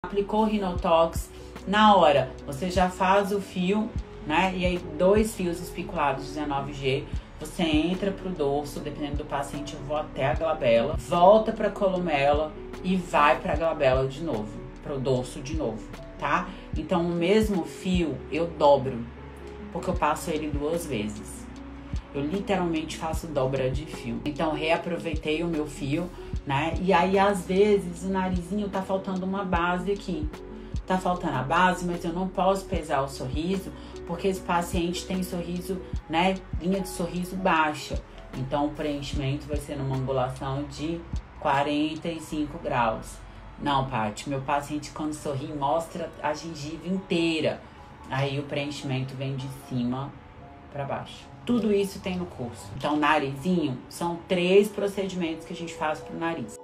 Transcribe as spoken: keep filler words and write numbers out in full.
Aplicou o Rinotox, na hora você já faz o fio, né? E aí dois fios espiculados dezenove G, você entra pro dorso, dependendo do paciente eu vou até a glabela, volta pra columela e vai pra glabela de novo, pro dorso de novo, tá? Então o mesmo fio eu dobro, porque eu passo ele duas vezes. Eu literalmente faço dobra de fio. Então reaproveitei o meu fio, né? E aí às vezes o narizinho tá faltando uma base aqui. Tá faltando a base, mas eu não posso pesar o sorriso, porque esse paciente tem sorriso, né? Linha de sorriso baixa. Então o preenchimento vai ser numa angulação de quarenta e cinco graus. Não, Paty, meu paciente quando sorri mostra a gengiva inteira. Aí o preenchimento vem de cima para baixo. Tudo isso tem no curso. Então, narizinho, são três procedimentos que a gente faz pro nariz.